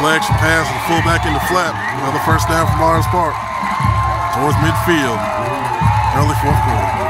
Play action pass to the fullback in the flat. Another first down from Lawrence Park. Towards midfield. Early fourth quarter.